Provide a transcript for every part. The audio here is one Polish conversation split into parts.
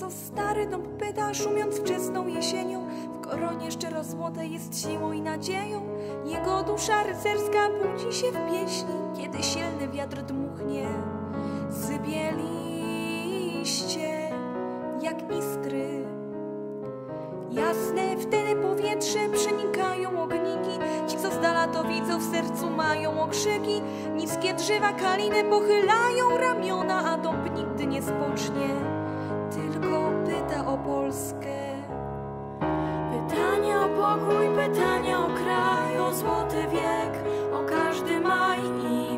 co stary dąb pyta, szumiąc wczesną jesienią. W koronie szczerozłote jest siłą i nadzieją. Jego dusza rycerska budzi się w pieśni, kiedy silny wiatr dmuchnie. Sypie liście jak iskry. Jasne wtedy powietrze przenikają ogniki. Ci, co z dala to widzą, w sercu mają okrzyki. Niskie drzewa kaliny pochylają ramiona, a dąb nigdy nie spocznie, tylko pyta o Polskę. Pytania o pokój, pytania o kraj, o złoty wiek, o każdy maj i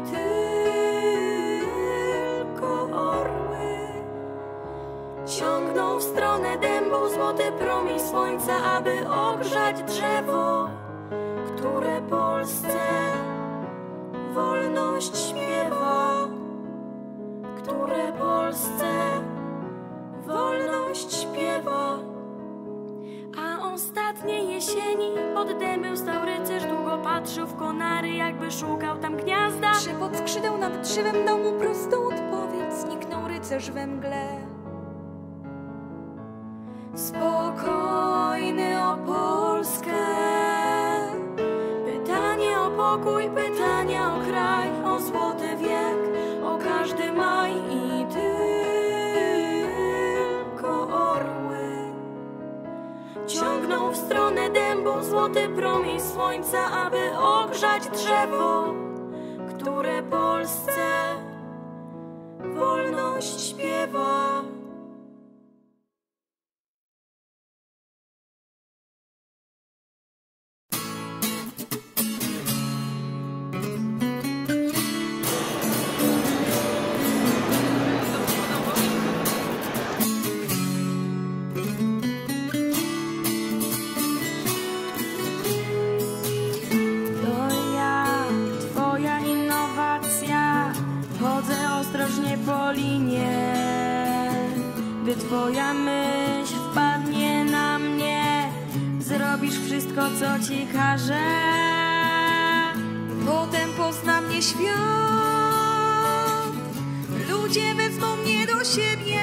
tylko orły ciągną w stronę dębu złoty promień słońca, aby ogrzać drzewo, które Polsce wolność śpiewa, które Polsce wolność śpiewa. A ostatniej jesieni pod dębem stał rycerz, długo patrzył w konary, jakby szukał tam gniazda. Szepot skrzydeł nad drzewem dał mu prostą odpowiedź, zniknął rycerz we mgle. Spokojny o Polskę. Pytanie o pokój, pytania o kraj, o złoty wiek, o każdy maj i tylko orły ciągną w stronę dębu złoty promień słońca, aby ogrzać drzewo, które Polsce wolność śpiewa. Po linie, gdy twoja myśl wpadnie na mnie, zrobisz wszystko, co ci każę. Potem pozna mnie świat, ludzie wezmą mnie do siebie,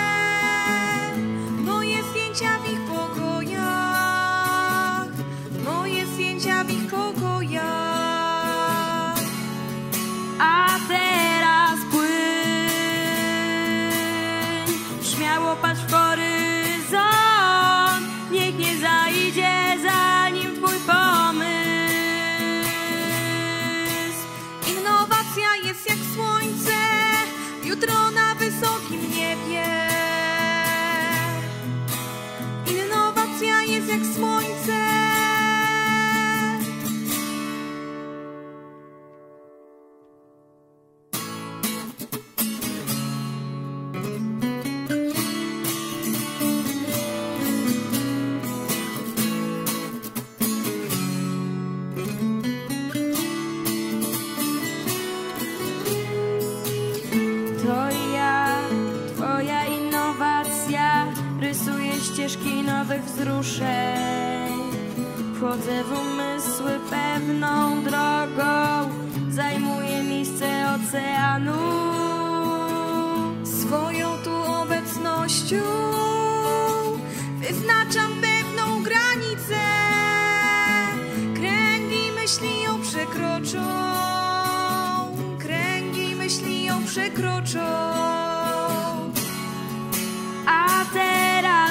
moje zdjęcia w ich pokojach, moje zdjęcia w ich pokojach. A teraz śmiało patrz w horyzont, niech nie zajdzie za nim twój pomysł. Innowacja jest jak słońce, jutro na wysokim niebie. Innowacja jest jak słońce. Ścieżki nowych wzruszeń, wchodzę w umysły pewną drogą, zajmuję miejsce oceanu. Swoją tu obecnością wyznaczam pewną granicę, kręgi myśli ją przekroczą, kręgi myśli ją przekroczą. A teraz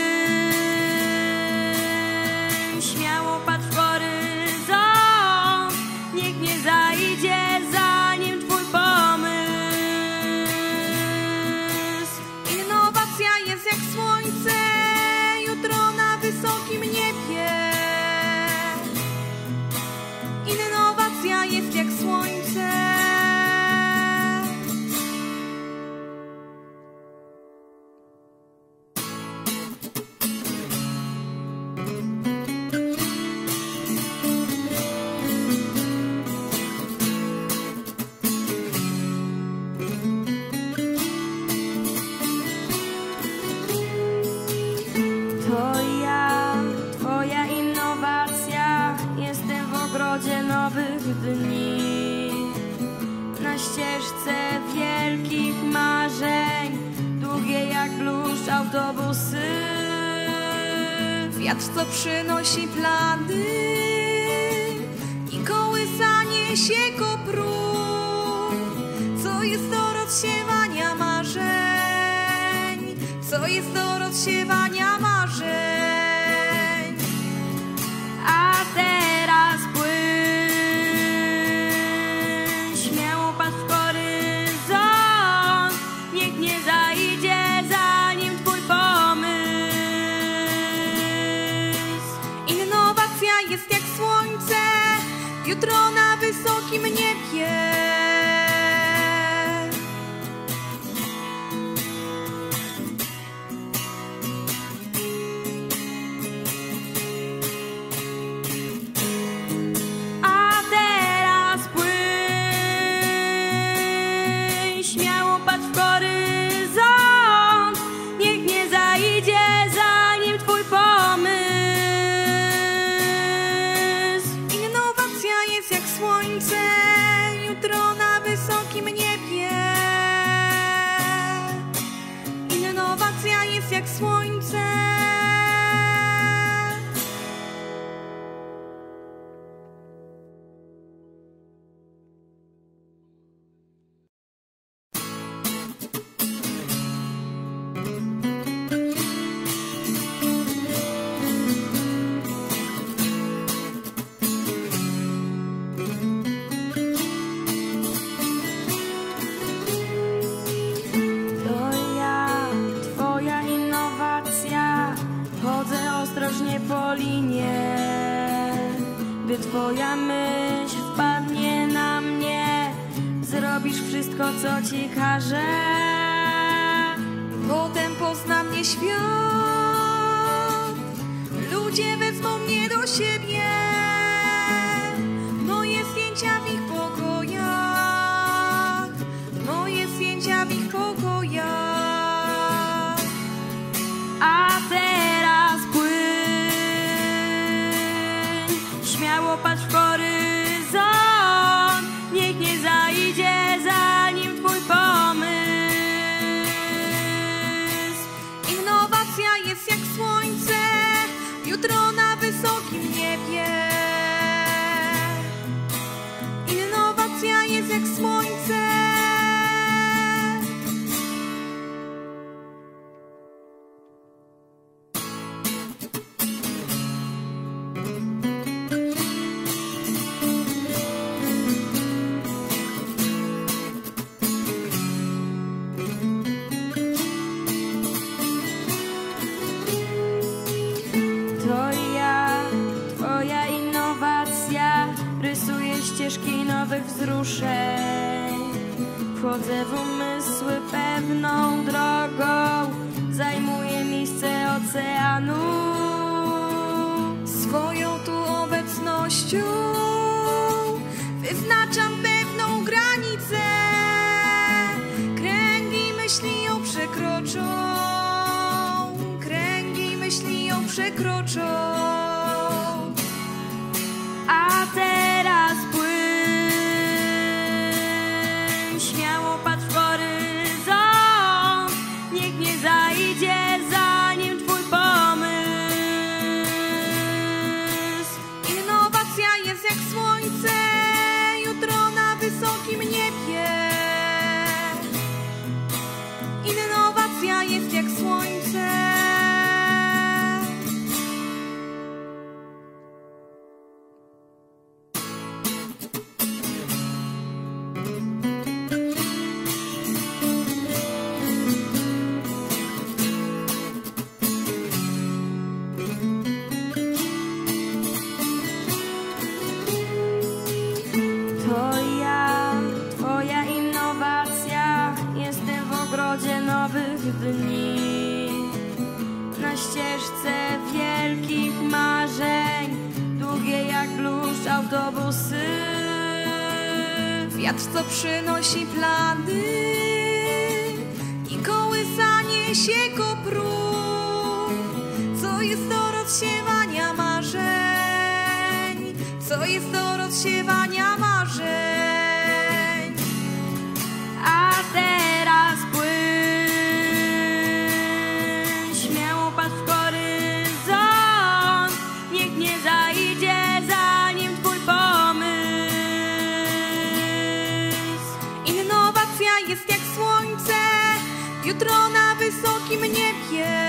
śmiało patrz w horyzont, niech nie zajdzie za nim twój pomysł. Innowacja jest jak słońce, jutro na wysokim niebie. Innowacja jest jak słońce. nowych dni. Na ścieżce wielkich marzeń, długie jak bluszcz autobusy. Wiatr, co przynosi plany i kołysanie się kopru, co jest do rozsiewania marzeń, co jest do rozsiewania marzeń. A teraz płyń, śmiało patrz w horyzont, niech nie zajdzie zanim twój pomysł. Innowacja jest jak słońce, jutro na wysokim niebie. Jutro na wysokim niebie. Innowacja jest jak słońce. Ostrożnie po linie, gdy twoja myśl wpadnie na mnie, zrobisz wszystko, co ci każę. Potem pozna mnie świat, ludzie wezmą mnie do siebie, moje zdjęcia w ich pokojach, moje zdjęcia w ich pokojach. A teraz śmiało patrz w horyzont, niech nie zajdzie zanim twój pomysł. Innowacja jest jak słońce, jutro na wysokim niebie. Innowacja jest jak słońce. Twoja innowacja rysuje ścieżki nowych wzruszeń. Wchodzę w umysły pewną drogą, zajmuję miejsce oceanu. Swoją tu obecnością wyznaczam pewną granicę. Kręgi myśli ją przekroczą, kręgi myśli ją przekroczą. A teraz płyń, śmiało patrz w horyzont, niech nie zajdzie zanim twój pomysł. Innowacja jest jak słońce, jutro na wysokim niebie. Innowacja jest jak słońce. Twoja innowacja, jestem w ogrodzie nowych dni, na ścieżce wielkich marzeń, długie jak bluszcz autobusy. Wiatr, co przynosi plany i kołysanie się kopru, co jest do rozsiewania marzeń, co jest do rozsiewania marzeń. A teraz płyń, niebieskim niebie.